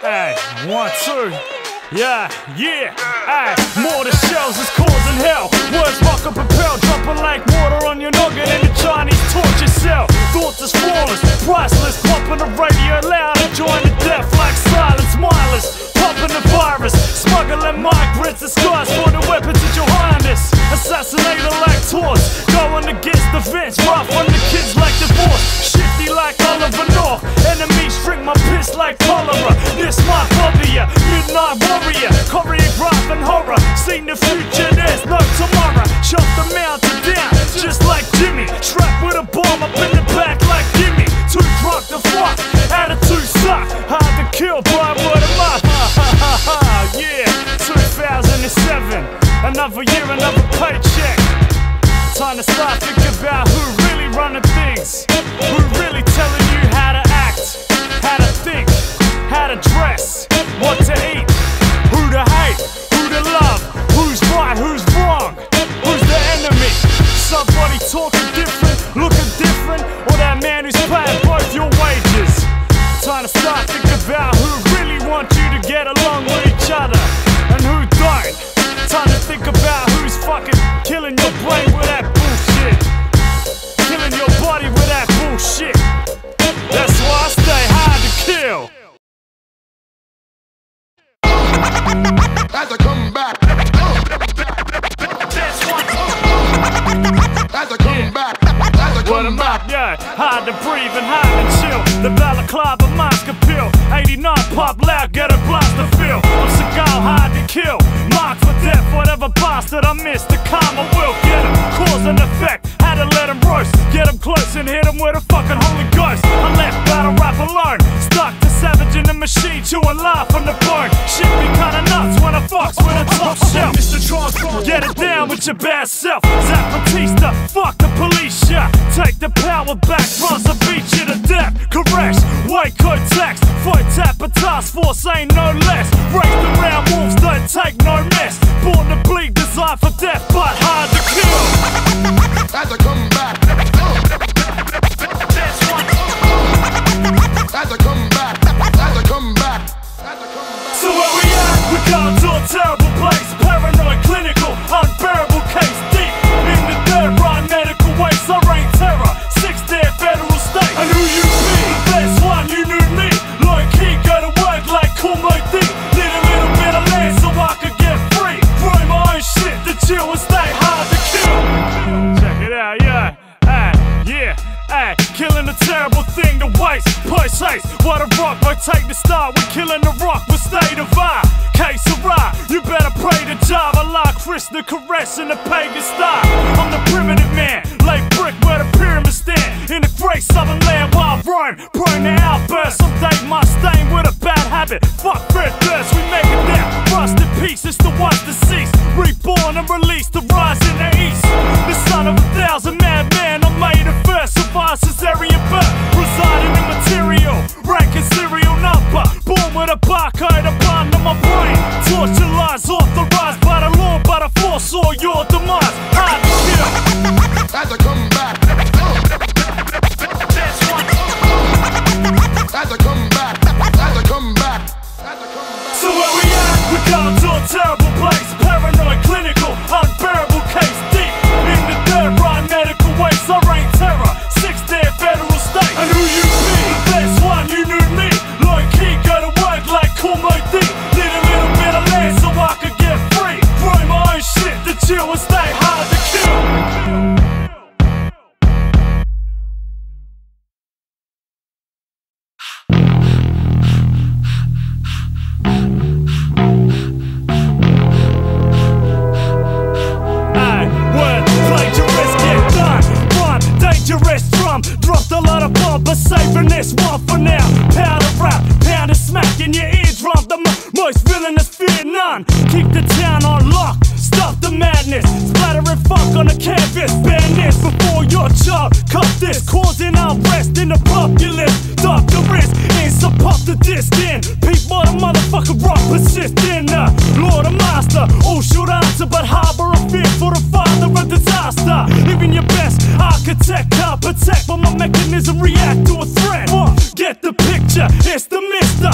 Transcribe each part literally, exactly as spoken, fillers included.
Ay, one, two. Yeah, yeah, ayy, mortar shells is causing hell. Words rock and propel, dropping like water on your noggin in the Chinese torture cell. Thoughts is flawless, priceless, popping the radio loud, enjoying the death like silence, mindless, popping the virus, smuggling migrants, disguised for the weapons of your highness. Assassinator like tours, going against the fence, rough on the kids like divorce, shifty like Oliver North. Enemies drink my piss like cholera. This my phobia, midnight warrior, choreographing horror. Seen the future, there's no tomorrow. Chop the mountain down, just like Jimmy. Strapped with a bomb up in the back like Jimmy. Too drunk to fuck, attitude suck. Hard to kill, by word of mouth. Yeah, two thousand seven. Another year, another paycheck. Time to start thinking about who really running things, who really telling you how to act, how to think, how to dress, what to eat, who to hate, who to love, who's right, who's wrong, who's the enemy. Somebody talking different, looking different, or that man who's paying both your wages. Time to start thinking about who really want you to get along with each other and who don't. Time to think about who's fucking killing your brain with that bullshit, killing your body with that bullshit. That's why I stay hard to kill. As I come back, as I come back, as I come back, yeah, hard to breathe and hard to chill. The balaclava mask appeal. eighty-nine pop loud, get a blast to feel. I'm Seagal, hard to kill. Marked for death, whatever bastard I miss, the karma will get him. Cause and effect, had to let him roast. Get him close and hit him with a fucking holy ghost. I left battle rap alone, stuck to savage in the machine, chewing laugh on the bone. Shit be kinda nuts when I fucks with a top shelf. Mister Transform, get it down with your bad self. Zap Batista, fuck the police, yeah. Take the power back, Bronze will beat you to death. Correct, white coat tax, fight tap a task force, ain't no less. Raised around wolves, don't take no mess. Born to bleed, designed for death, but hard to kill. as I come back, as I come back, as I come back, as I come back. So where we at? We come to a terrible place, paranoid, clinical, unbearable case, deep in the dirt, right medical waste. I reign terror, six there federal state. And who you be? The best one, you knew me. Low key, go to work like Kumo D. Need a little bit of land so I could get free. Grow my own shit to chill and stay hard to kill. Check it out, yeah, ay, yeah. Ay, killing a terrible thing to waste. Push haste, what a rock, rotate the star. We're killing the rock with state of eye. Case of rye, you better pray to Java like Chris the caress in the pagan style. I'm the primitive man, lay brick where the pyramids stand. In the great southern land while I roam, prone to outbursts. Someday my stain with a bad habit. Fuck red thirst, we make it down. Rust in peace, it's the ones deceased. Reborn and released to rise in the east. The son of a thousand madmen, I'm made of first. Survive cesarean birth, residing in material, ranking serial number. Born with a barcode upon my brain. Torture lies authorized by the law, but I foresaw your demise. Hard to kill. As I come back, as I come back, as I come back, as I come back. So where we at? We come to a terrible place, paranoid, clinical, unbearable case, deep in the dirt, right medical waste. I reign terror, six there federal state. And who you be? The best one, you knew me. Low key, go to work like Kumo D. Need a little bit of land so I could get free. Grow my own shit to chill and stay hard to kill. Dropped a lot of bomb, but saving this one for now. Pound of rap, pound of smack in your eardrum. The most villainous fear none. Keep the town on lock, stop the madness. Splattering funk on the canvas. Ban this before your child. Cut this, causing unrest in the populace. Doctor risk, ain't some pop the disc in. Peep more the motherfucker rock, persist in the Lord and Master. All should answer, but harbor a fear for the father of disaster. Even your best architect can't protect, but my mechanism react to a threat. Get the picture, it's the mister. Big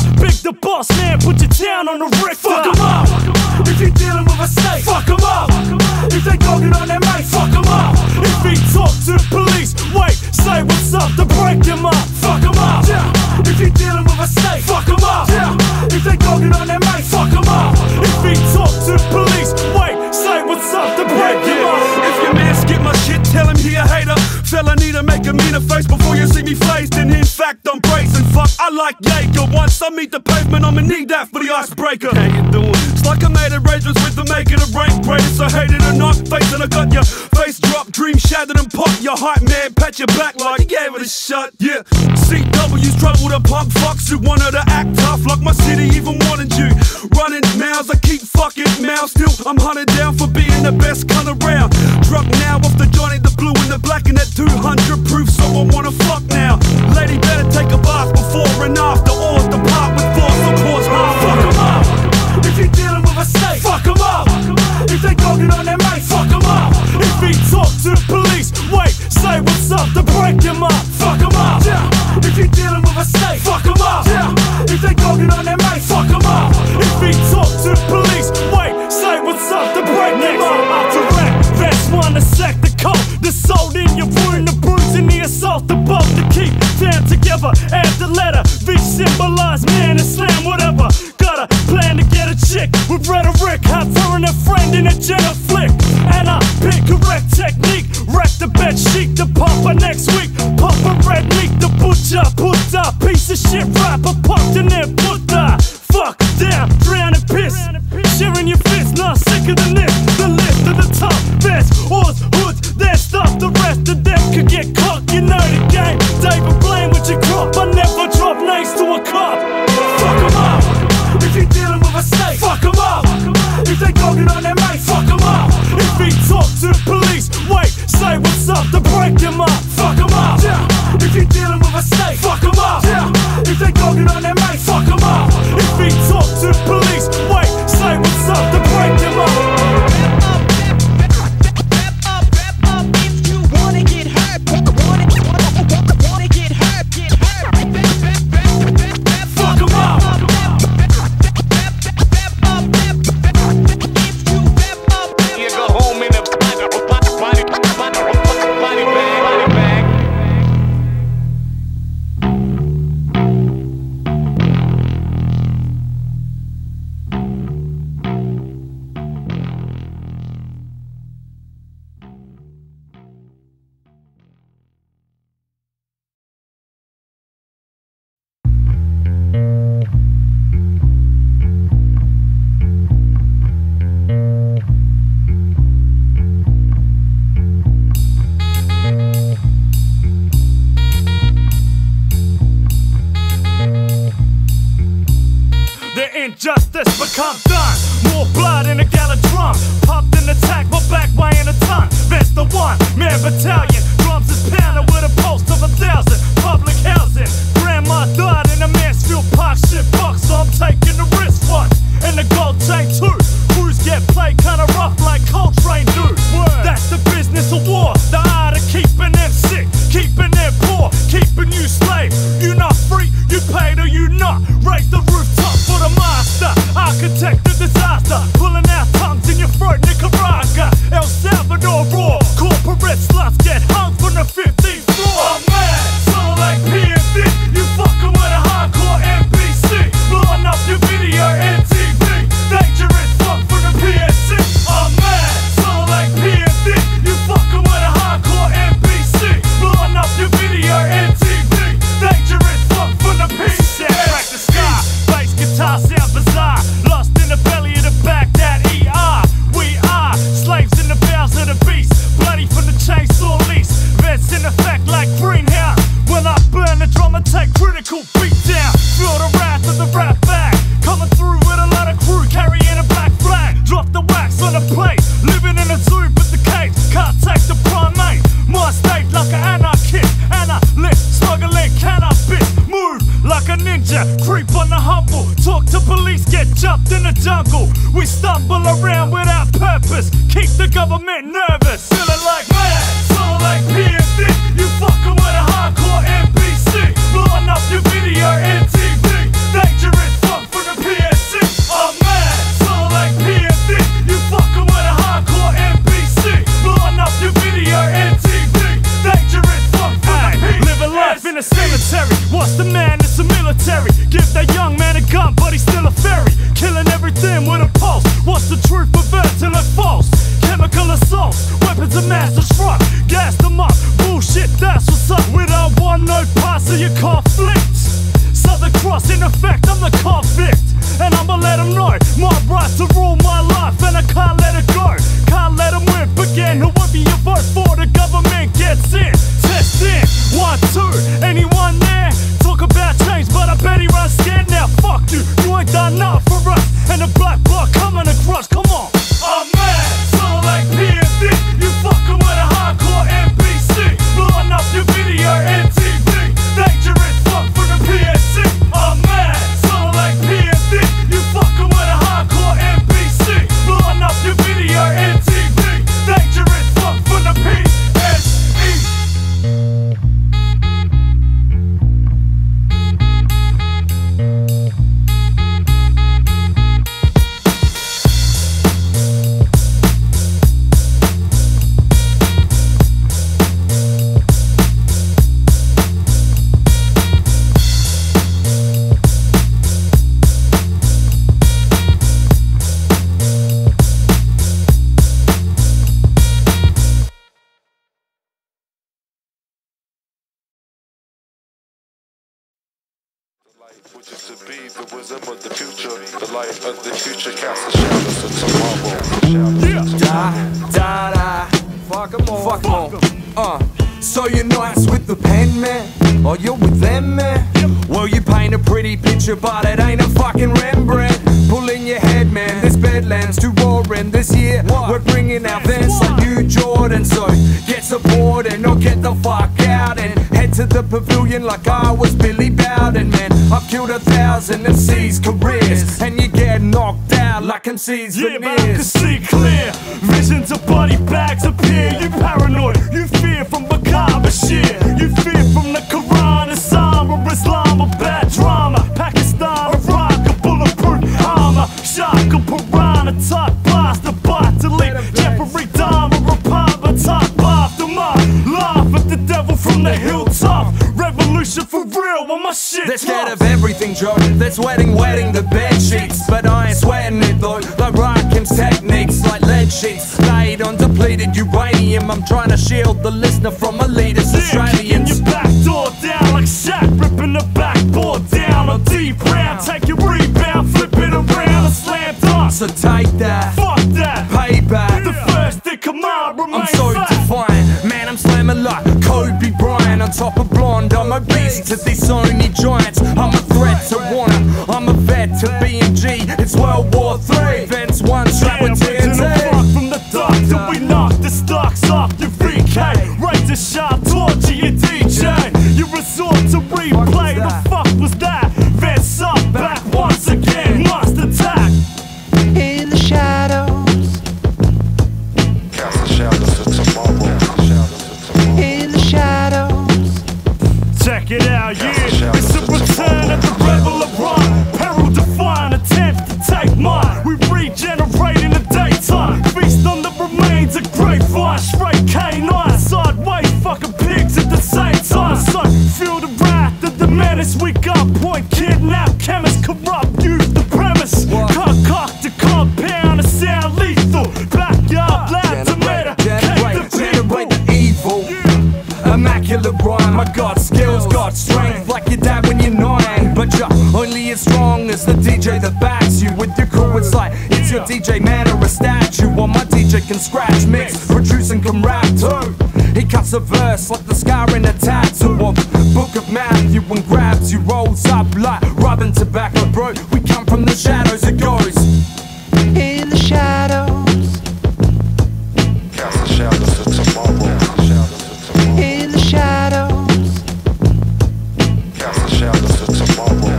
the boss man, put you down on the Richter. Fuck 'em up. If you dealing with a snake, fuck 'em up. If they dogging on their mate, fuck 'em up. If he talk to the police, wait, say what's up to break him up. Fuck 'em up. Yeah. If you dealing with a snake, fuck 'em up. Yeah. If they dogging on their mate, fuck 'em up. If he talk to the police, wait, say what's up to break yeah, him yeah. up. If your man skip my shit, tell him he a hater. Fella need to make a meaner face before you see me flazed. And in fact, I'm brazen. Fuck, I like Jaeger. Once I meet the pavement, I'ma need that for the icebreaker. How you doing? It's like I made arrangements with the making of rank greatest. I hate it or not, facing I got your face drop, dream shattered and pop. Your hype man, pat your back like you gave it a shot. Yeah, C W's trouble to punk fucks who wanted to act tough like my city even wanted you. Running mouths, I keep fucking mouths. Still, I'm hunted down for being the best cunt around. Drunk now off the Johnny, the blue and the black and that two hundred proof, so I wanna fuck now. Lady better take a bath before and after, or depart with force or cause harm. Fuck 'em up. If you dealing with a snake, fuck 'em up. If they dogging on their mate, fuck 'em up. If he talk to the police, wait, say what's up to break him up. Fuck 'em up. Yeah. If you dealing with a snake, fuck 'em up. Yeah. If they dogging on their mate, fuck 'em up. If he talk to the police, wait, say what's up to break him up. Out to wreck, vest one to sack the coat, the soul in your wound, the bruise and the assault, the both to keep down together. Add the letter, V symbolize man and slam whatever. Got a plan to get a chick with rhetoric, hot her and a friend in a Jenna flick. And I pick correct technique, wreck the bed sheet, the pumper next week. Pump a red meat, the butcher, put a piece of shit rapper, pumped in there, put the fuck down, drown and piss. Sharing your fist, not sicker than this. The list of the top best, horse hoods, their stuff, the rest of them could get caught. You know the game, David Blaine with your crop. I never drop names to a cop. Fuck 'em up. If you dealing with a snake, fuck 'em up. If they dogging on their mate, fuck 'em up. If he talk to the police, wait, say what's up to break him up. Fuck 'em up. Yeah. If you dealing with a snake, fuck 'em up. Yeah. If they dogging on their mate, fuck 'em up. If he talk to the police, wait, say what's up to break him up. Injustice become done. More blood in a gallon drum. Pumped in attack, my back weighing a ton. That's the one man battalion. Drums is pounded with a pulse of a thousand. Public housing. Grandma died in a Mansfield Park shit box, so I'm taking the risk once. And the gold chain too. Crews get played kinda rough like Coltrane do. That's the business of war. The art of keeping them sick, keeping them poor, keeping you slave. You not free, you paid or you not. Raise the rooftop for the master. Architect the disaster. Pulling out tongues in your throat, Nicaragua. El Salvador raw. Corporate sluts get hung from the fifteenth floor. I'm mad, sound like P M D. You fucking with a hardcore N B C. Blowing up your video M T V. Dangerous fuck from the P S C. I'm mad, sound like P M D. You fucking with a hardcore N B C. Blowing up your video M T V. Dangerous fuck from the P S C. Crack the sky, bass guitar sound bizarre. Lost in the belly of the Baghdad E R. We are slaves in the bowels of the beast. Bloody from the chainsaw lease. Vets in effect like greenhouse. When I burn the drum and take critical beat down. Feel the wrath of the rap bag. Coming through with a lot of crew carrying a black flag. Drop the wax on the plate. Living in a zoo with the cage. Can't take the primate. My state like an anarchist. Analyst smuggling cannabis. Move like a ninja. Creep on the humble. Talk to police. Get jumped in the jungle. We stumble around without purpose. Keep the government nervous. Feeling like mad. Sound like P M D. You fucking with a hardcore N B C. Blowing up your video M T V. Dangerous fuck your conflicts. Southern Cross in effect, I'm the convict. And I'ma let them know my right to rule my life, and I can't let it go. Can't let them win. Begin whoever you vote for, the government gets in. Test in, one, two, anyone there? Talk about change, but I bet he runs scared now. Fuck you, you ain't done nothing for us. And the black bloc coming across, come on. I'm mad, sound like P M D. You fucking with a hardcore N B C. Blowing up your video, N T V. Dangerous fuck for the P S C. I'm mad, sound like P M D. You fucking with a hardcore N B C. Blowing up your video, N T V. Dangerous fuck for the P S E. Which is to be the wisdom of the future, the light of the future casts a shadow to tomorrow. Yeah. Da, da, da. Fuck 'em all. Fuck 'em all. Uh, so you're nice with the pen, man? Or you're with them, man? Well, you paint a pretty picture, but it ain't a fucking Rembrandt. Pull in your head, man. This Bedland's too roaring. This year, we're bringing our Vans like new Jordan. So get support and or get the fuck out and head to the pavilion like I was Billy Bowden, man. I've killed a thousand M C's careers, and you get knocked out like M C's Yeah, veneers. but I can see clear. Visions of body bags appear. You paranoid, you fear from macabre shit. You fear from the Quran, Islam, or Islam, or bad drama. Pakistan, Iraq, a bulletproof armor. Shark, a piranha, top blast, a bot to leave. Jeffrey Dahmer, a papa, top aftermath. Laugh at the devil from the hilltop. Revolution for real, when my shit They're scared drops. of everything, Joe. They're sweating, wetting the bed sheets. But I ain't sweating it though. Like Rakim's techniques, like lead sheets laid on depleted uranium. I'm trying to shield the listener from elitist Yeah, kicking Australians. your back door down like Shaq, ripping the backboard down on deep round. Take your rebound, flip it around and slam dunk. So take that, Fuck that, payback. the first in command remain I'm so fat. defiant, man. I'm slamming like Kobe Bryant on top of blonde. I'm obese to these Sony giants. I'm a threat to Warner. I'm a vet to B M G. It's World War Three. Vince one strap with T N Original T. rock from the dark till we knock the stocks off your V K. Razor sharp torture your D J. You resort to replay. The fuck was that? Vince up back once again. Must attack. In the shadows, Cast a shadow to tomorrow. in the shadows. Check it out, yeah. It's a return of the rebel of run. Peril define, attempt to take mine. We regenerate in the daytime. Feast on the remains of grapevine. Straight canine, sideways, fucking pigs at the same time. So feel the wrath of the menace. We got point, kidnap, chemist, corrupt, use the premise. Concoct a compound, a sound lethal. Backyard, lab, tomato, Generate, cake the generate people. the evil. Immaculate rhyme, I got skills, got strength like your dad when you're nine. But you're only as strong as the D J that backs you. With your crew, it's like it's your D J man or a statue. While my D J can scratch, mix, produce and can rap too. He cuts a verse like the scar in a tattoo of Book of Matthew and grabs you, rolls up like rubbing tobacco, bro. We come from the shadows, it goes. In the shadows, Cast a shadow to tomorrow. in the shadows. Cast a shadow to tomorrow.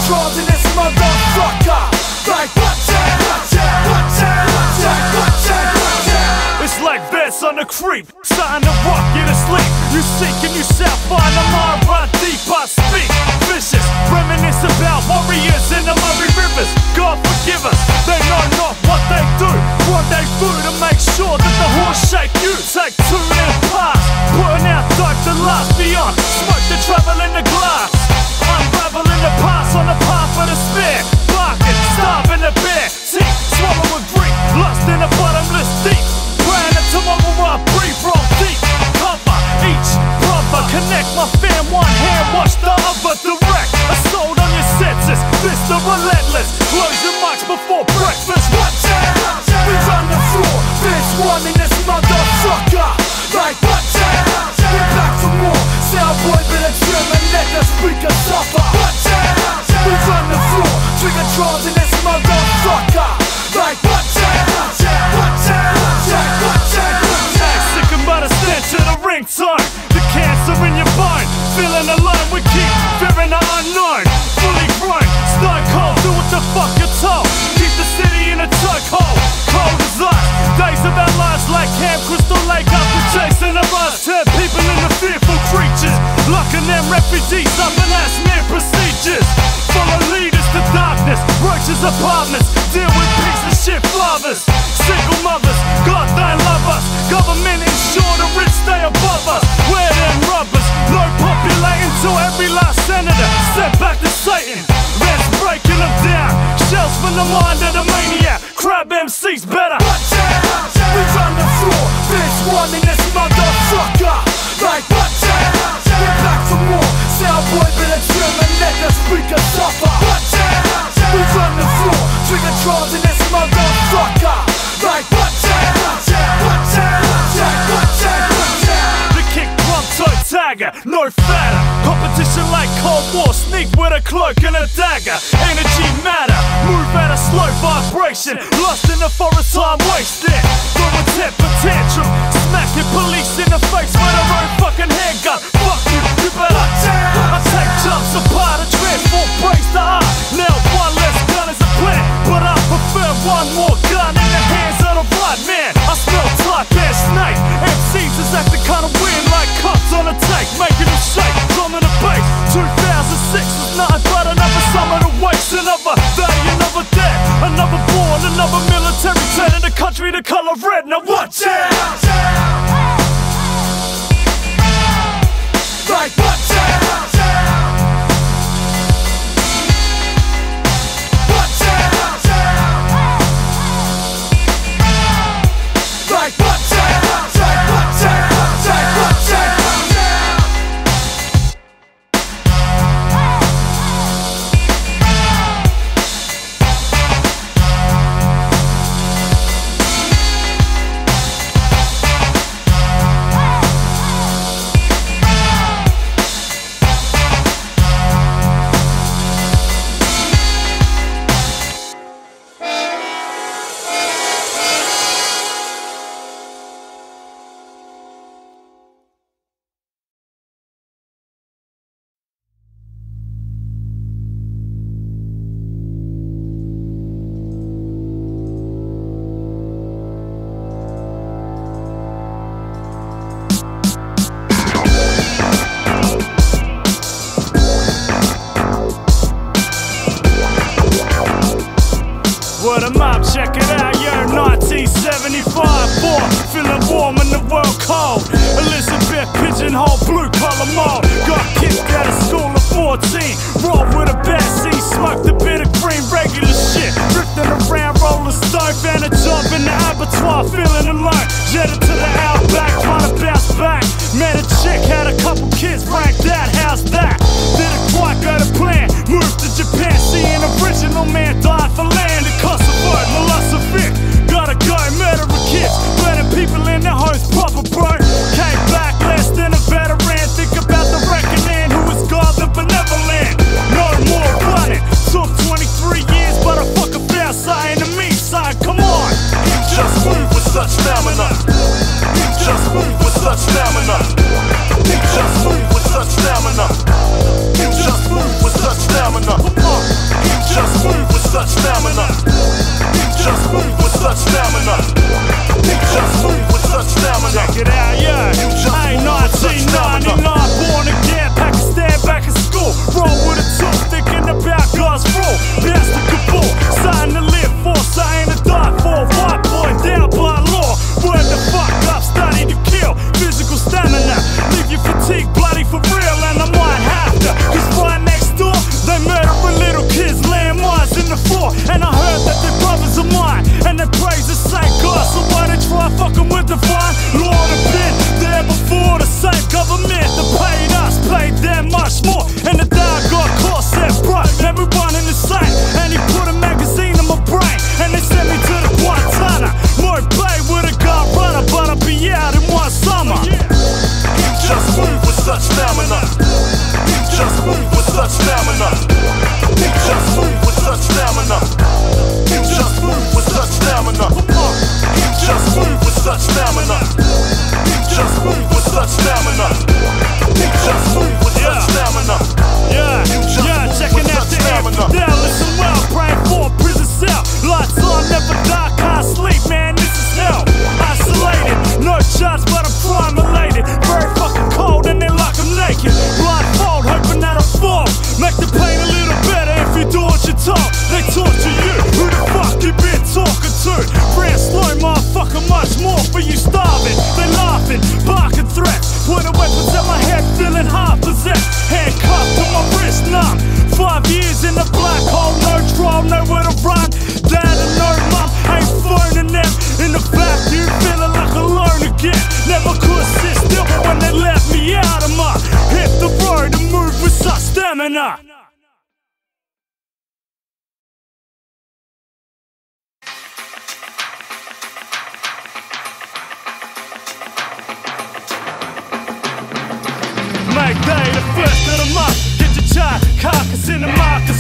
controls in this motherfucker. Like watch out, watch out, watch out, watch out, watch out, watch out. It's like beds on the creep, starting to rock you to sleep. You seek and you shall find the mind run deep. I speak vicious, reminisce about warriors in the Murray Rivers. God forgive us, they know not what they do. Rendezvous to make sure that the horse shake you. Take two and pass, putting out dope to last beyond. Smoke the travel in the glass, unraveling the past on the path of despair. Barking, starving the bear, teeth, swallow a Greek, lost in a bottomless deep. Praying that tomorrow I breathe from deep. Cover each brother, connect my fam, one hand, watch the other direct. Assault on your senses, this the relentless. Close your mics before breakfast. Watch out, we run the floor, this one in this motherfucker. Like watch out, we're back for more. Soundboy been a trim and let the speaker suffer. Watch out, we run the floor, trigger trolls in this motherfucker. Like watch out, watch out, watch out, watch out, watch out, watch out. Sickened by the stench of the ringtone, the cancer in your bone. Feeling alone, we keep fearing the unknown. Fully grown, stone cold, do what the fuck you're told. Keep the city in a chokehold, cold as ice. Days of our lives like Camp Crystal Lake after chasing a bus. Turn people into fearful creatures, locking them refugees up in ass mere procedures. Follow leaders to darkness, roaches apartments, deal with piece of shit fathers. Single mothers, God don't love us. Government ensure the rich stay above us. We're them rubbers, low populating till every last senator sent back to Satan. Let's breaking them down, shells from the mind of the maniac. Crab M Cs better. Watch out, we run the floor, this one in this motherfucker. Like watch out, we're back for more. Soundboy been a trim and let the speaker suffer. Watch out, we run the floor, trigger trolls in this motherfucker. Like watch out, watch out, watch out, watch out, watch out, watch out. The kick drum toe tagger, no fatter. Competition like Cold War, sneak with a cloak and a dagger. Energy matter, move at a slow vibration. Lost in the forest, time wasted. Throw a temper tantrum, smacking police in the face with her own fucking handgun. Fuck you, you better watch out. I take jumps apart and transform praise to art. Now one less gun is a plan, but I prefer one more gun in the hands of the right man. I smell type and snake. M Cs is acting kinda weird like cops on a tape, making them shake, drumming the bass. two thousand six was nothing but another summer to waste. Another day, another dead, another born, another military turning the country to color red. Now watch out! Like watch out! Watch out! Like watch out! Like watch out! Like watch out! Word of mouth, check it out, year nineteen seventy-five. Boy, feeling warm in the world cold. Elizabeth pigeonhole, blue collar mold. Got kicked out of school at fourteen. Rolled with a bad scene, smoked a bit of green, regular shit. Drifting around, rolling stone, found a job in the abattoir, feeling alone. Jetted to the outback, trying to bounce back. Met a chick, had a couple kids, ranked out, how's that? Didn't quite go to plan, moved to Japan, seeing original man died for land. It cost a word, Milosevic. Gotta go, murdering kids, burning people in their homes, proper bro. Came back less than a veteran, think about the reckoning, who is God the benevolent. No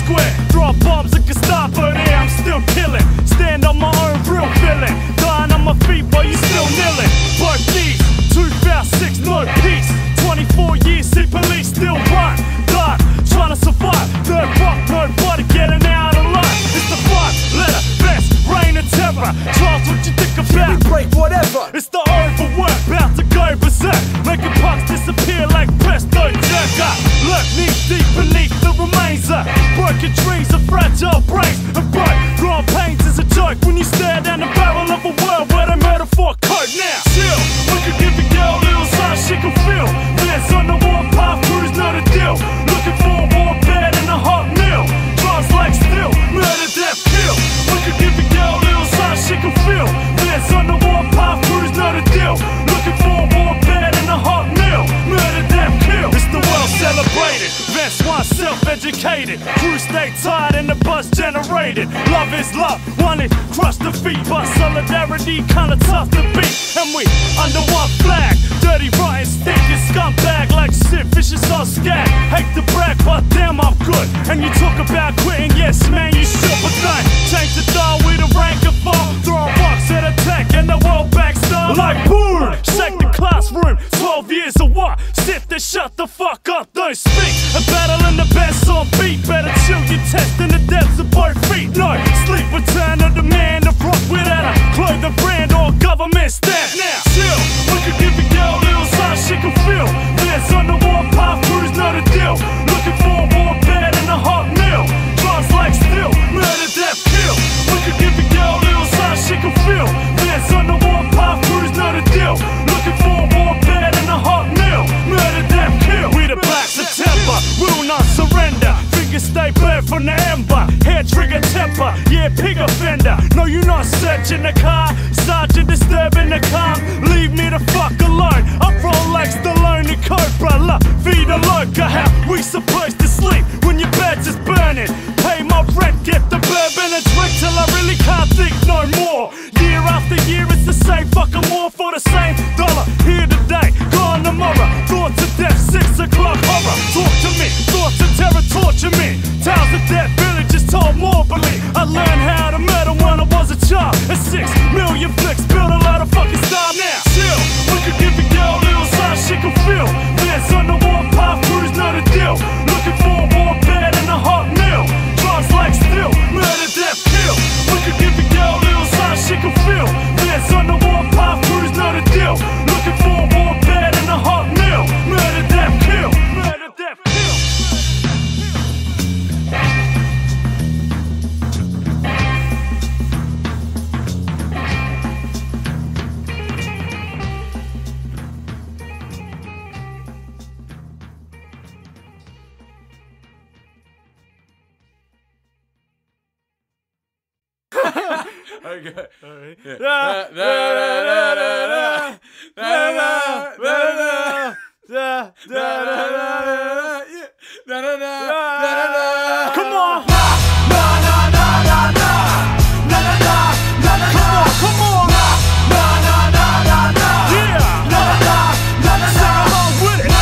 square. Throw bombs at Gestapo there, I'm still killing. Stand on my own real villain. Dying on my feet while you still kneeling. Both knees, two thousand six, no peace. Twenty-four years, see police still run. Dark, trying to survive. Third rock, nobody getting out alive. It's the five letter best, reign and terror. Charles, what you think about? We break whatever. It's the overwork, bout to go berserk. Making punks disappear like presto jerker. Look knee deep beneath the remains of broken trees of fragile brains. And bright growing pains is a joke when you stare down the barrel of a world where they made a fork coat. Now, chill, we could give a girl a little something she can feel. Dance on the warpath, cruise, know the deal. Looking for a warm bed and a hot meal. Drugs like steel, murder, death, kill. We could give a girl a little something she can feel. Dance on the warpath, cruise, know the deal. Looking for a warm bed and a hot meal. Murder, death, kill. It's the world celebrated. Vince One self-educated. Crew stay tired and the buzz generated. Love is love, one is crush the feet. But solidarity kinda tough to beat. And we under one flag. Dirty, rotten, stinking scumbag like shit. Vicious on scat. Hate to brag, but damn I'm good. And you talk about quitting, yes man you should. But don't change the dial with a rank and fall. Throwing rocks at a tank and the world backstar like boom. Shake the classroom, twelve years of what? Sit there, shut the fuck up, don't speak. A battle in the best on beat. Better chill your test in the depths of both feet. No sleep, return of the man of rock without a clothing brand or government stamp. Now chill, we could give a girl a little something she can feel. Dance on the warpath, cruise, know the deal. Looking for a warm bed and a hot meal. Drugs like steel, murder, death, kill. We could give a girl a little something she can feel. Dance on the warpath, cruise, know the deal. Looking for a warm bed and a hot meal. Murder, death, kill. We the Black September, will not surrender. Fingers stay burnt from the ember. Hair trigger temper, yeah, pig offender. No, you're not searching the car. Sergeant disturbing the calm. Leave me the fuck alone. I roll like Stallone and Cobra. La vida loca, how we supposed to sleep when your bed's is burning? Pay my rent, get the bourbon and drink till I really can't think no more. Year after year, it's the same fucking war for the same dollar. Here today, gone tomorrow. Thoughts of death, six o'clock horror. Talk to me, thoughts of terror torture me. Tales of death, villages told morbidly. I learned how to murder when I was a child. And six million flicks built a lot of fucking style. Now chill, we could give a girl a little something she can feel. Dance on the warpath, cruise, know the deal. Looking for a warm bed and a hot meal. Drugs like steel, murder, death, kill. We could give a girl a little something she can feel. Dance on the warpath, cruise, know the deal. Looking for a warm bed and a hot meal. Murder, death, kill. Murder, death, kill. Okay. Alright. Yeah. Da, da, da, da, da, da, da, da, da. Come on! Come on! Yeah! Sing along with it!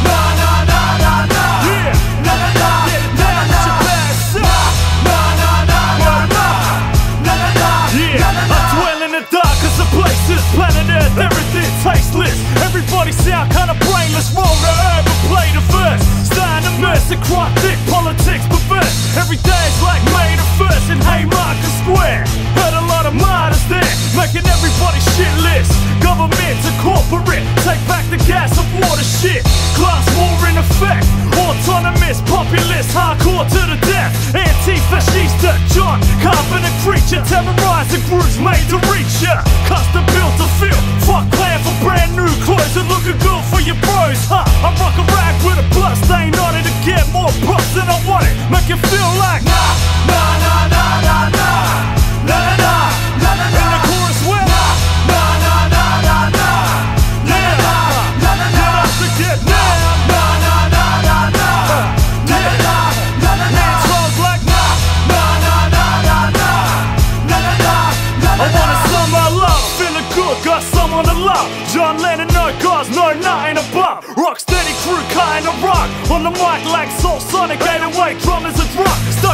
Yeah! Get it down, get your ass up! Word up! Yeah! I dwell in the darkest of places, planet Earth, everything tasteless. Everybody sound kinda brainless, roll the herb and play the verse. Starting to mercy, crop thick, politics perverse. Every day's like May the first in Haymarket Square. Heard a lot of martyrs there, making everybody shitless. Government to corporate, take back the gas and water shit. Class war in effect, autonomous, populist, hardcore to the death. Anti-fascista, John Carpenter creature, terrorizing groups made to reach ya. Custom built to feel, fuck playing for brand new clothes and looking good for your bros, huh? I rock a rag with a blood stain on it to get more props than I want it. Make it feel like nah, nah, nah, nah, nah, nah, nah, nah, nah, nah, nah. In the chorus well, nah, nah, nah, nah, nah, nah, yeah, nah, nah, nah, nah, to get now, nah, nah, nah, nah, nah, yeah, nah, nah, nah, nah. Hands like nah, nah, nah, nah, nah, nah, nah, nah, nah. I wanna sum my love, feeling good, got someone to love. John Lennon, no cars, no nothing above. Rock steady crew, kind of rock. On the mic like Soul Sonic, eight oh eight drummers a drunk. Stuck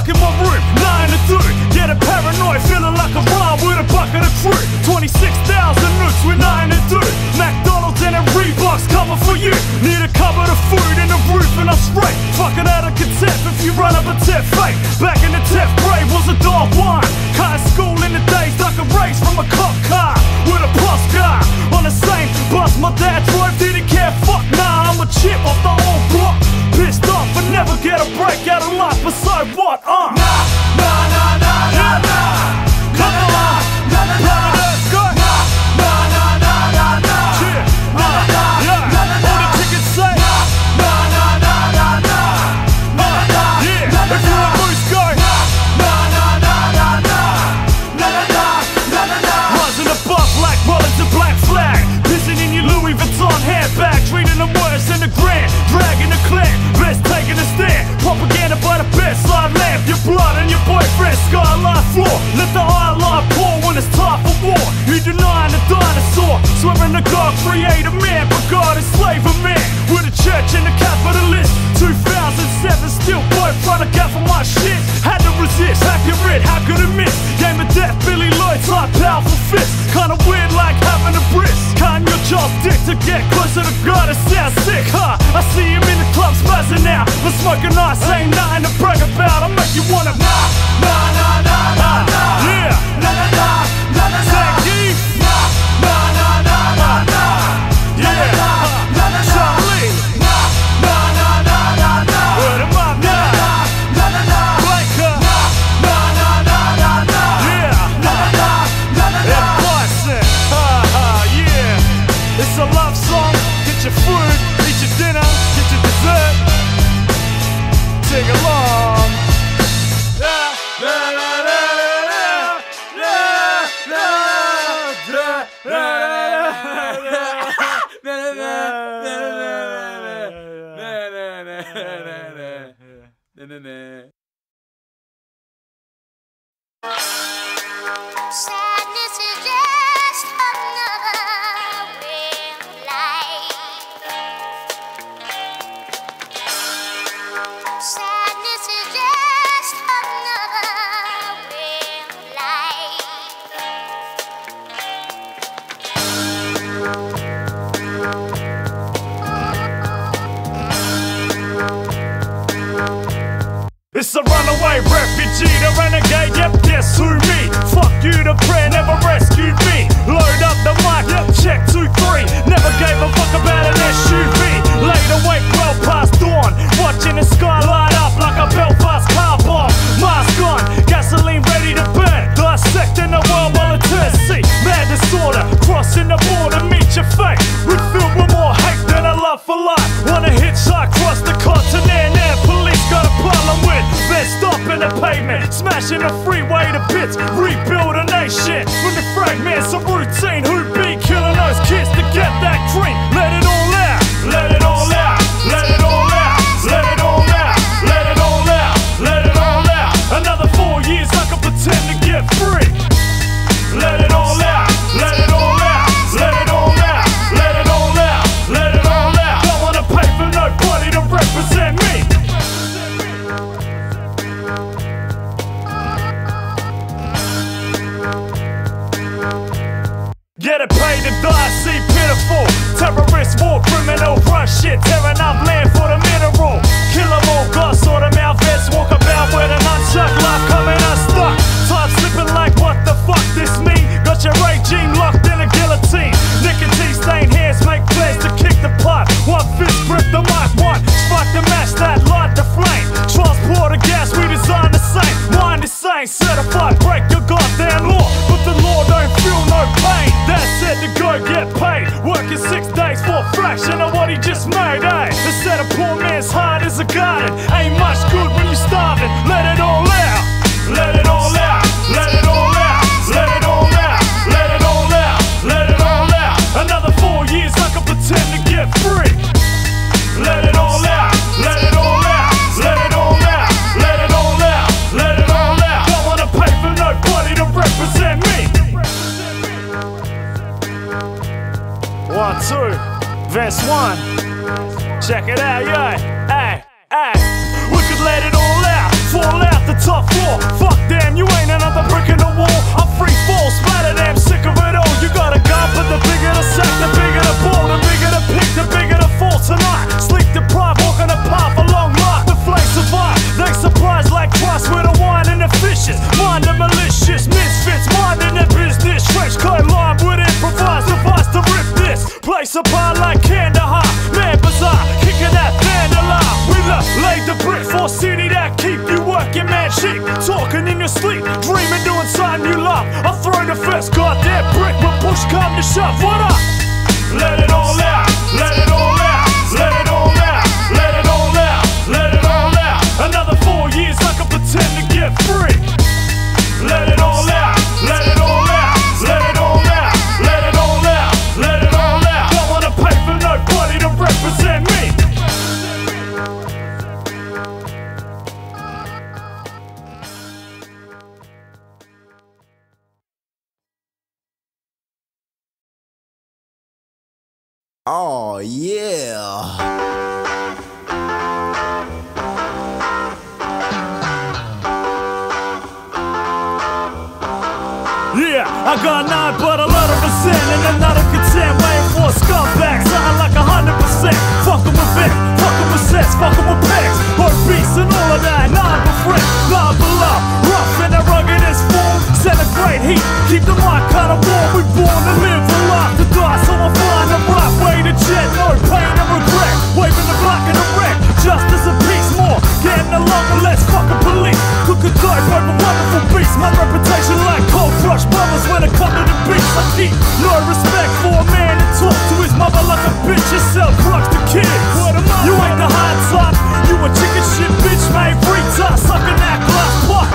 stuck in my room, nothing to do. Getting paranoid, feeling like a rhyme with a bucket of crew. Twenty-six thousand nukes with nothing to do. McDonald's and a Reeboks cover for you. Need a cupboard of food and a roof and I'm straight. Fucking out of contempt if you run up a tip fake. Back in the tenth grade was a dark one. Cutting school in the days like a race from a cop car with a plus car. On the same bus my dad drove, didn't care, fuck nah, I'm a chip off the old block. Pissed off and never get a break out of life, but so what, uh? Nah, nah, nah, nah, nah, nah. Come on, nah, nah, nah, nah. Let's go. Nah, nah, nah, nah, nah, nah. Yeah, nah, nah, yeah. Nah, nah, all the tickets say nah, nah, nah, nah, nah, nah. Nah, nah, yeah. Nah, nah, if you're a moose, go nah, nah, nah, nah, nah, nah. Nah, nah, nah, nah, nah, nah. Rising above like rollers and black flag. Pissing in your Louis Vuitton handbag. Treating them worse than the grand. Dragging the clan. Best taking a stand. Propaganda by the bedside lamp. Your blood and your boyfriend's skyline floor. Let the iron line pour when it's time for war. You denying the dinosaur. Swearing to God create a man, but God enslave a man. With a church and a capitalist. two thousand seven still boy trying to get for my shit. Had to resist, accurate, how could it miss? Game of death, Billy Lloyd type powerful fist. Kinda weird like having a brisk. Cutting your jaw's dick to get closer to God. It sounds sick, huh? I see him in the club spazzing now. But smoking ice ain't nothing to brag about. I make you wanna nah, nah, nah, nah, nah, nah. Yeah, nah, nah, nah, nah, nah, nah. Nah, nah, nah, nah, nah, nah. Yeah, nah, nah, nah, Charlie. Nah, nah, nah, nah, nah, nah. Word of mouth, nah, nah, nah, nah. Blaker. Nah, nah, nah, nah, nah, nah. Yeah, nah, nah, nah, nah, nah. And Bison. Ha, ha, yeah. It's a love song. Get your food, eat your dinner, get your dessert. Sing along. Yeah, la, la, la, la, la, la, la, Sadness is just another way of life. Sadness is just another way of life. It's a runaway refugee, the renegade, yep, guess who me? Fuck you, the prayer never rescued me. Load up the mic, yep, check two, three. Never gave a fuck about an S U V. Laid awake well past dawn, watching the sky light up like a Belfast car bomb. Mask on, gasoline ready to burn. Dissecting the world while it turns see. Mad disorder, crossing the border, meet your fate. We filled with more hate than a love for life. Wanna hitchhike across the continent and police got a problem with been stopping the pavement, smashing the freeway to bits, rebuild a nation from the fragments of routine. Who'd be killing those kids to get that dream? Let it all out, let it all out, let it all out, let it all out, let it all out, let it all out. Another four years I can pretend to get free. Let it all out, let it all out, let it all out, let it all out, let it all out. Don't wanna pay for nobody to represent me. Get it paid to die, see pitiful. Terrorist, war criminal, run shit, tearing up land for the mineral. Kill them all, God saw them out vets, walk about with an unchucked life coming unstuck. Time slipping like what the fuck this mean? Got your regime locked in a guillotine. Nicotine stained hands make plans to kick the pot. One fist grip the mic, one spark the match that light the flame. Transport the gas, we design the same. Mind the same, certified, break your goddamn law. But the law don't feel no pain. That's it to go get paid. Working six days for a fraction of what he just made, eh? Instead of poor man's heart is a garden. Ain't much good when you're starving. Let it all out. Let it all out. Let it all out. Let it all out. Let it all out. Let it all out. Another four years I can pretend to get free. Let it all out. Let it all out. Let it all out. Let it all out. Let it all out. Don't wanna pay for nobody to represent me. One, two, verse one. Check it out, yeah. Ay, ay. We could let it all out, fall out the top vicious, mind the malicious, misfits, minding their business. Trench coat line would improvise, device to rip this place apart like Kandahar. Man bizarre, kicking that vandala. We the laid the brick for a city that keep you working, man chic. Talking in your sleep, dreaming, doing something you love. I throw the first goddamn brick when push come to shove. What up? Let it all out, let it all out, let it all out, let it all out, let it all out. Another four years I can pretend to get free. Let it all out, let it all out, let it all out, let it all out, let it all out. Don't wanna pay for nobody to represent me. Oh yeah. Yeah, I got nine but a lot of percent and another content waiting for a scumbag. Something like a hundred percent. Fuckin' with Vic, fuckin' with sets, fuckin' with pegs. Hurt beats and all of that. Nine but friend, nine below. Rough in the ruggedest form. Set a great heat, keep the mind kinda warm. We born to live a life to die, so I find the right way to jet. No pain and regret, waving the block in the wreck. Justice and peace more, getting along and less fucking police. Cook a dope over wonderful beats. My reputation like cold crush brothers when it come to the beats. I keep no respect for a man to talk to his mother like a bitch yourself. Drugs to kids. You ain't the hot top, you a chicken shit bitch made free top sucking that glass pot.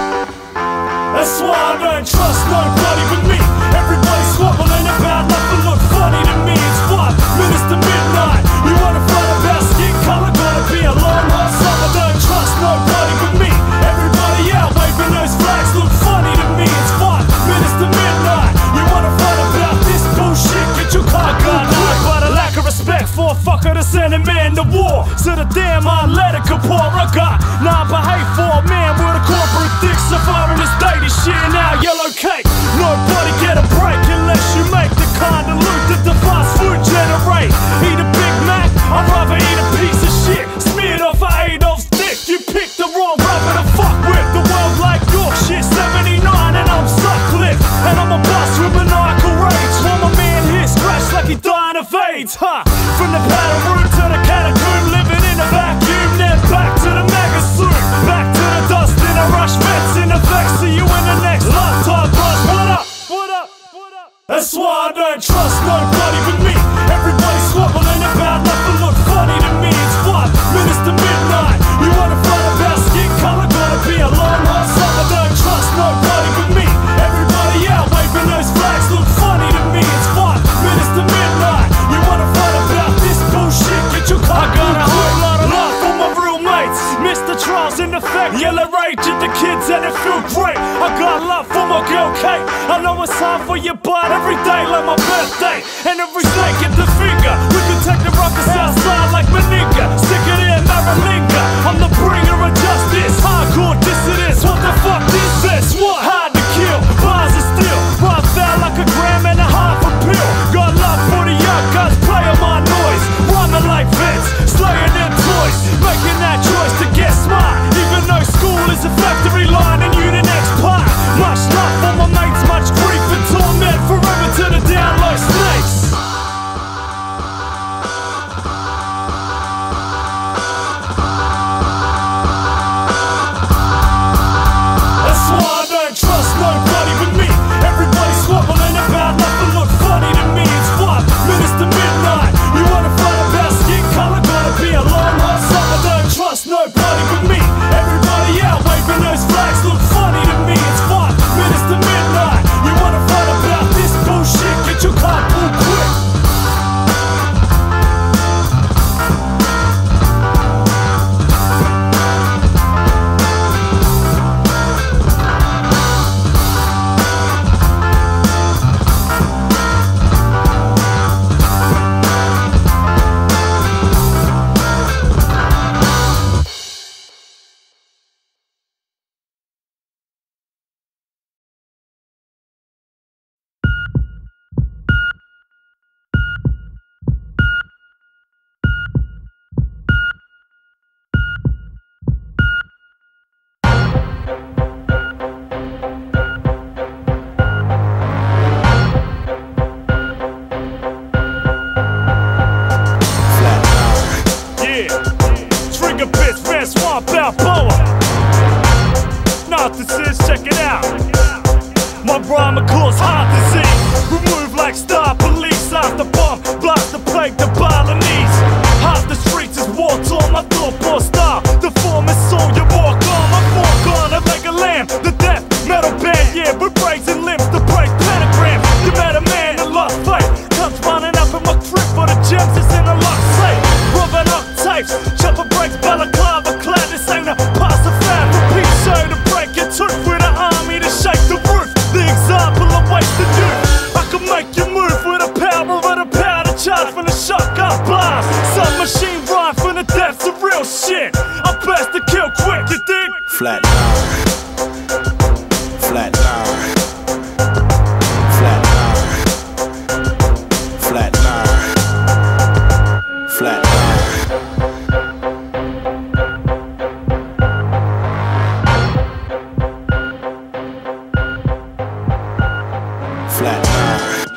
That's why I don't trust nobody but me. Everybody squabbling about nothing look funny to me. It's five minutes to midnight. You wanna fight about skin color? Gotta be a long hot summer. Don't trust nobody but me. Everybody out waving those flags look funny to me. It's five minutes to midnight. You wanna fight about this bullshit? Get your car gun out. But a lack of respect for a fucker to send a man to war. So the damn I let it kapor. I got nine but hate for a man with a corporate dick surviving his daily shit now yellow cake. Nobody get a break unless you make the kind of loot that the fast food generate. Eat a Big Mac, I'd rather eat a piece of shit smeared off of Adolf's dick. You picked the wrong rapper to fuck with. The world like Yorkshire seventy-nine and I'm Sutcliffe. And I'm a boss with maniacal rage. While my man here scratched like he dying of AIDS, huh? From the powder room to the catacomb, living in a vacuum. Then back to the mega suit, back to the dust in a rush. Vets in effect, see you in the next lifetime. Buzz, what up? What up? What up? That's why I don't trust nobody but me. Everybody squabbling about nothing look funny to me. It's five minutes to midnight. You wanna fight about skin color? Gotta be a long hot summer. Don't trust nobody but me. Everybody out waving those flags look funny to me. It's five minutes to midnight. You wanna fight about this bullshit? Get your car. I got a whole lot of love for my real mates. Mister Trials in effect, yellow rage at the kids and it feel great. I got love for my girl Kate. I know it's hard for your blood every day like my birthday. And every snake get the finger. We can take the rockers outside like Meninga. Stick it in Maralinga. I'm the bringer of justice. Hardcore dissidents. What the fuck is this? What? Hard to kill. Bars of steel. Rough out like a gram and a half a pill. Got love for the young guys. Playing my noise. Rhyming like Vince. Slaying them toys. Making that choice to get smart. Even though school is a factory line and you the next part. Much love for my mates. Much grief and torment. Forever to the down low snakes. That's why I don't trust nobody but me. Everybody squabbling about nothing look funny to me. It's five minutes to midnight. You wanna fight about skin color? Gotta be a long hot summer. Don't trust nobody but me. Everybody out waving those flags look funny to me. It's five minutes to midnight. You wanna fight about this bullshit? Get your car pulled quick. Flat nine. Flat nine. Flat nine. Flat nine. Flat nine. Flat nine.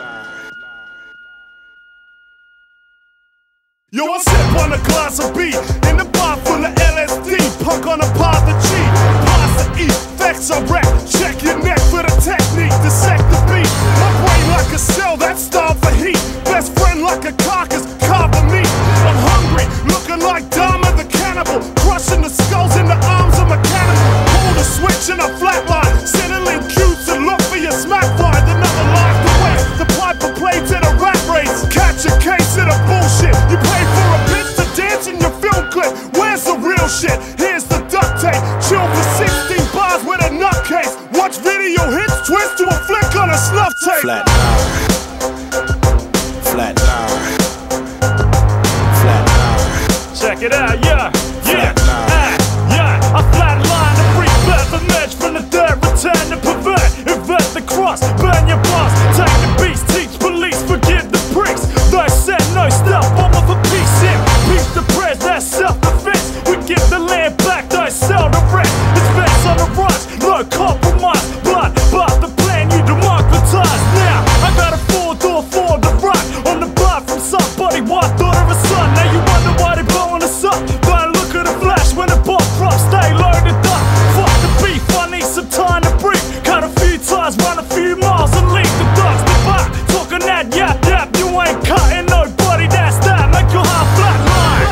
Yo, I sip on a glass of beer in the bar full of L S D. Punk on a path of G, pass the E, facts are rap. Check your neck for the technique, dissect the beat. My brain like a cell that's starved for heat. Best friend like a carcass, carve meat. I'm hungry, looking like Dharma the cannibal, crushing the skulls in the arms of mechanical. Pull the switch in a flatline, settling cute to look for your smack find. Another life to wait, the piper play to the rat race. Catch a case of the bullshit. You pay for a bitch to dance in your film clip. Where's the real shit? Here's the duct tape. Chill for sixteen bars with a nutcase. Watch video hits twist to a flick on a snuff tape. Flat nine. Flat nine. Flat nine. Check it out, yeah, yeah, Flat nine. ah, yeah. I flatline the brief birth, emerge from the dirt, return to pervert, invert the cross, burn your boss, take the beast, teach police, forgive the pricks. They said no stop, bomb of a piece in, peace the press, that's self-defense. We give the land back, they sell the rest. It's best on the rush, no compromise, blood, but the plan you democratize. Now I got a four-door Ford to rock on the bar from somebody, what thought of a son. Now you wonder why they blowing us up. Don't look at the flash when the boss drops, stay loaded up. Fuck the beef, I need some time to breathe. Cut a few times, run a few miles and leave the dogs to back. Talking that yap yap, you ain't cutting nobody, that's that. Make your heart flat line.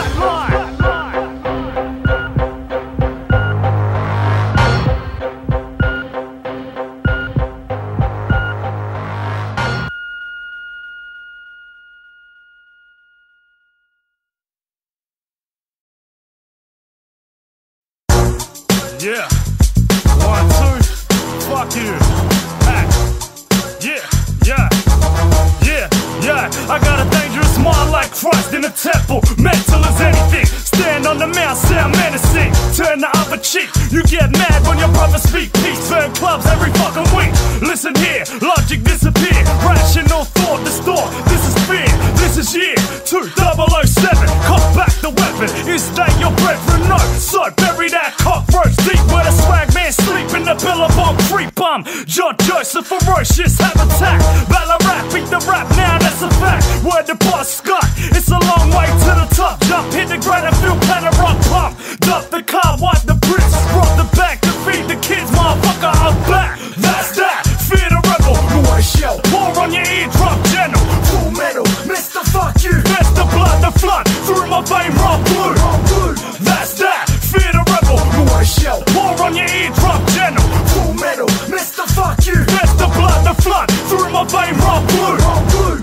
Yeah, one, two, fuck you. Hey, yeah, yeah, yeah, yeah. I got a dangerous mind like Christ in the temple. Mental as anything. Stand on the mount, sound menacing. Turn the other cheek. You get mad when your brothers speak peace. Burn clubs every fucking week. Listen here, logic disappear. Rational thought distort. This is fear. This is year two thousand seven. Cock back the weapon. Is that your brethren? No. So bury that cockroach deep where the swag man sleep in the billabong creep bum. John Joseph ferocious habitat. Ballarat beat the rap now, that's a fact. Word to boss Scott. It's a long way to the top. Jump, hit the ground and feel plan rock pump. Duck the car, wipe the bricks. Rock the back to feed the kids. Motherfucker, I'm back. That's that. Fear the rebel. Water shell. Pour on your eardrum, general. Full metal. Mister Fuck you. That's the blood, the flood. Through my vein, raw blue. blue. That's that. Fear the rebel. Water shell. Pour on your eardrum, general. Full metal. Mister Fuck you. That's the blood, the flood. Through my vein, raw blue. blue.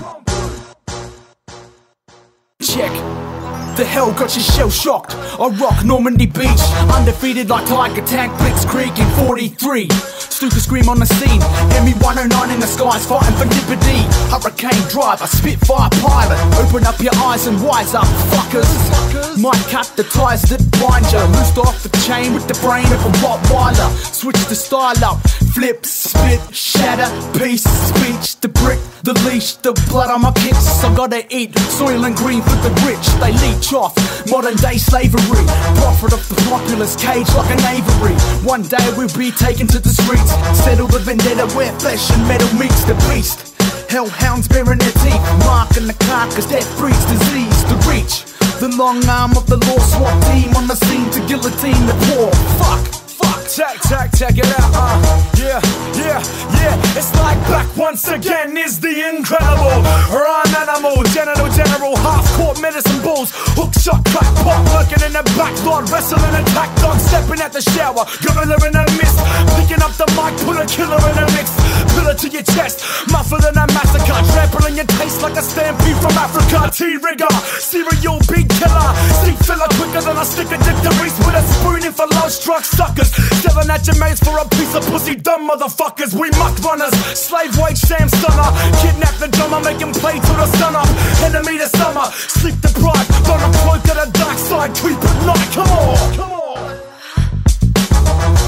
Check. The hell got you shell shocked? I rock Normandy Beach, undefeated like Tiger Tank, Blitzkrieg in forty-three. Stuka scream on the scene, M E one oh nine in the skies, fighting for liberty. Hurricane driver, Spitfire pilot. Open up your eyes and wise up, fuckers. Might cut the ties that bind you. Loosed off the chain with the brain of a Rottweiler. Switch the style up, flip, spit, shatter, piece, speech, the brick, the leash, the blood on my kicks. I gotta eat soil and green for the rich. They leech off modern day slavery. Profit of the populace, cage like an aviary. One day we'll be taken to the streets. Settle the vendetta where flesh and metal meets the beast. Hellhounds bearing their teeth, marking the carcass, death breeds disease to reach. The long arm of the law, SWAT team on the scene to guillotine the poor. Fuck, fuck. Check, check, check it out, uh Yeah, yeah, yeah. It's like back once again is the incredible Run animal, genital general, half-court medicine balls. Hook shot, crack pot, working in the backyard, wrestling attack dog, stepping at the shower, gorilla in the mist, picking up the mic, put a killer in a mix. Pillar to your chest, muffled in a massacre, trampling your taste like a stampede from Africa. T-rigger, serial beat killer, sleep filler quicker than a stick of dick to reach with a spoon in for low-struck suckers. Selling at your mates for a piece of pussy, dumb motherfuckers. We muck runners, slave wage sham stunner. Kidnap the drummer, make him play till the sun up. Enemy to summer, sleep deprived. Don't a cloak at the dark side, creep at night. Come on, come on.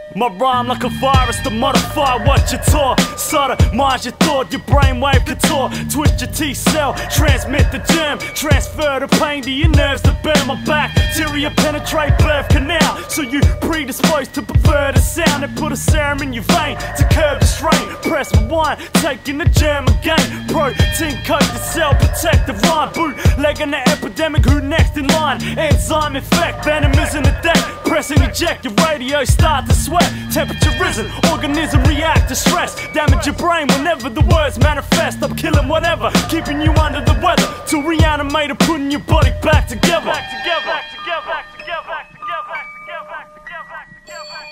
My rhyme like a virus to modify what you taught. Sodomize your thought, your brainwave contort. Twist your T-cell, transmit the gem. Transfer the pain to your nerves to bear my bacteria penetrate birth canal. So you predisposed to prefer the sound and put a serum in your vein to curb the strain. Press rewind, taking the jam again. Protein coat the cell, protect the rhyme. Bootlegging the epidemic, who next in line? Enzyme effect, venom is in the deck. Press and eject, your radio start to sweat. Temperature risen, organism react to stress. Damage your brain whenever the words manifest. I'm killing whatever, keeping you under the weather. To reanimate and putting your body back together. Back together, back together, back together, back together, back together, back together, back together, back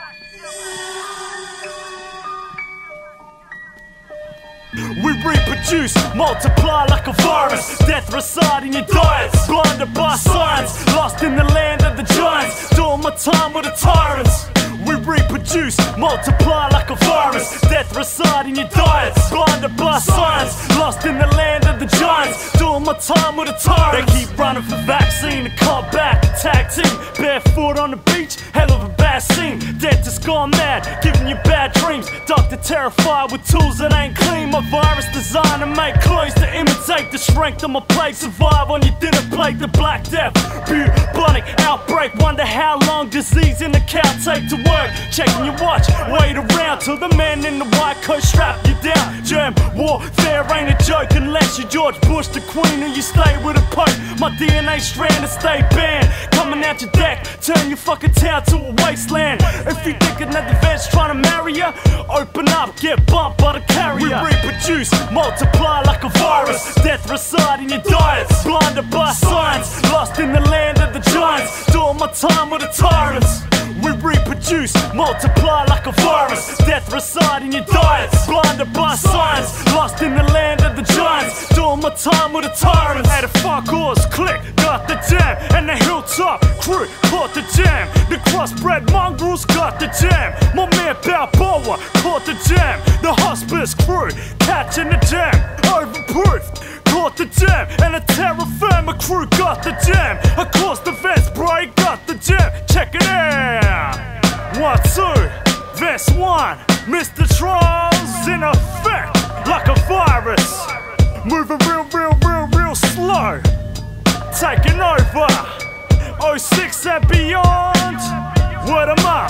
together. We reproduce, multiply like a virus. Death reside in your diets. Blinded by science, lost in the land of the giants. Doing my time with the tyrants. We reproduce, multiply like a virus. Death reside in your diets. Blinded by science, lost in the land of the giants. Doing my time with a tyrant. They keep running for vaccine to combat the tag team. Barefoot on the beach, hell of a bad scene. Dentist gone mad, giving you bad dreams. Doctor terrified with tools that ain't clean. My virus designed to make clothes to imitate the strength of my plate. Survive on your dinner plate, the Black Death. Bubonic outbreak, wonder how long disease in the cow take to work. Checking your watch, wait around till the man in the white coat strap you down. Germ warfare ain't a joke unless you're George Bush, the Queen, or you stay with a Pope. My D N A strand to stay banned. Coming out your deck, turn your fucking town to a wasteland. If you think another vet's trying to marry you, open up, get bumped by the carrier. We reproduce, multiply like a virus. Death reside in your diets. Blinded by science, lost in the land of the giants. Doing my time with the tyrants. We reproduce, multiply like a virus. Death reside in your diets. Blinded by science, lost in the land of the giants. Doing my time with the tyrants. Had a fuck horse click, got the jam. And the hilltop crew caught the jam. The crossbred mongrels got the jam. My man Balboa caught the jam. The hospice crew catching the jam. Overproof, caught the jam. And the terra firma crew got the jam. Of course the Vents Bray got the jam. Check it out. One, two, Vents one. Mister Trolls in effect like a virus. Moving real, real, real, real slow. Taking over oh six and beyond. Word 'em up.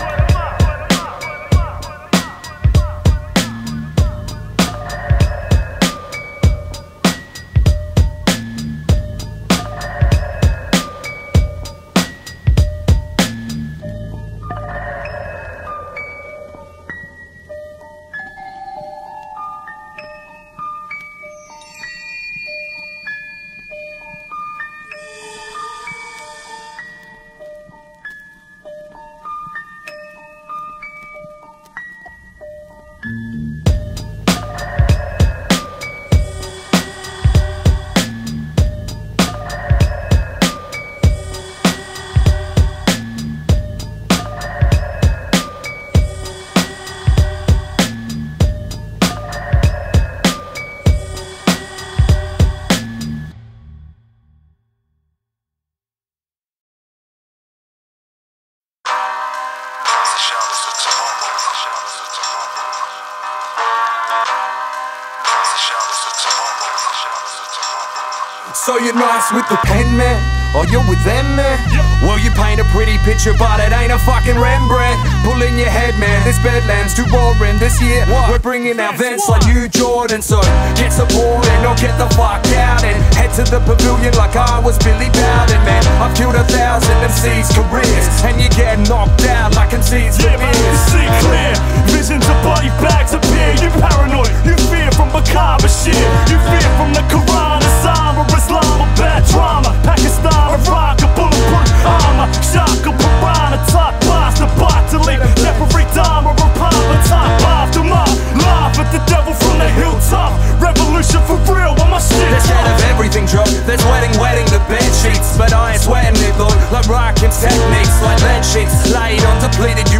So you're nice with the pen, man? Or you're with them, man? Well, you paint a pretty picture, but it ain't a fucking Rembrandt. Pull in your head, man, this bedland's too boring. This year, we're bringing out Vents like you, Jordan. So get supported or get the fuck out and head to the pavilion like I was Billy Bowden, man. I've killed a thousand M C's careers, and you get knocked out like M C's yeah, man, you see clear. Visions of body bags appear. You paranoid, you fear from macabre shit. You fear from the Quran, Osama, Islam, a bad drama. Pakistan, Iraq, a bulletproof armor. Shaka, piranha, top boss, the bot to leave. Jeffrey Dahmer, a papa, top aftermath. Laugh at the devil from the hilltop. Revolution for real, on my shit. They're scared of everything, Joe. There's wedding, wedding, the bed sheets. But I ain't sweating it, though. Like Rakim's techniques, like lead sheets. Laid on depleted, you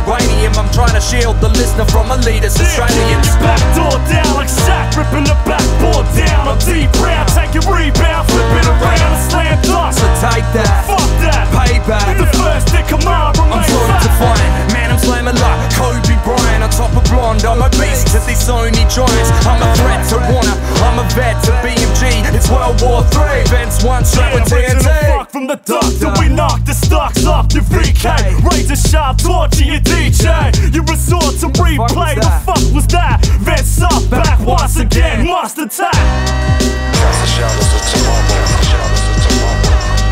uranium. I'm trying to shield the listener from elitist Australians. Back door down like Shaq, ripping the backboard down. I'm deep round, take your rebound, flip it around and slam dunk. So take that, fuck that, payback. The first dick of mine I'm sorry to find, man, I'm slamming like Kobe Bryant on top of blonde. I'm a beast to these Sony giants. I'm a threat to Warner, I'm a vet to B M G. It's World War Three, Vince one strap with T N T. Fuck from the doctor, we knock the stocks off your V K. Razor sharp, torture your D J. You resort to replay, the fuck was that? Vince up, back once again, must attack. Cast the shadows of tomorrow. Shadows of tomorrow.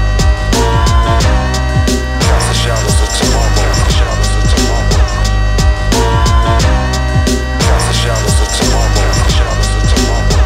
Cast the shadows of tomorrow. Shadows of tomorrow. Cast the shadows of tomorrow. Shadows of tomorrow.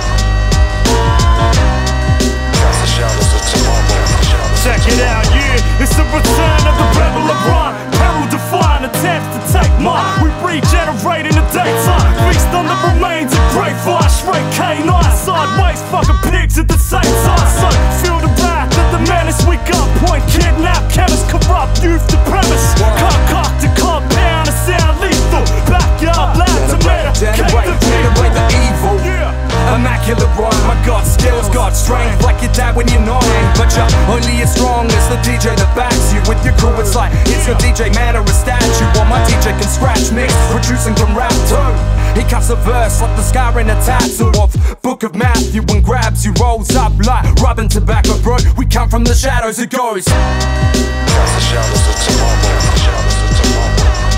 Cast the shadows of tomorrow. Check it out, yeah, it's the return of the rebel LeBron. Peril define, attempts to take mine. We regenerate in the daytime. Feast on the remains of great fire. Straight K nine, sideways, fucking pigs at the same time. So feel the wrath of the menace we got. Point, kidnap, chemists, corrupt youth to premise. Concoct a compound and sound lethal. Backyard lab to medicate the generate the evil. Immaculate rhyme, I got skills, got strength like your dad when you're nine. But you're only as strong as the D J that backs you. With your crew, it's like it's a D J man or a statue. While my D J can scratch, mix, produce and can rap too. He cuts a verse like the scar in a tattoo of Book of Matthew and grabs you, rolls up like rubbing tobacco, bro. We come from the shadows, it goes. Cast the shadows of tomorrow. Shadows of tomorrow.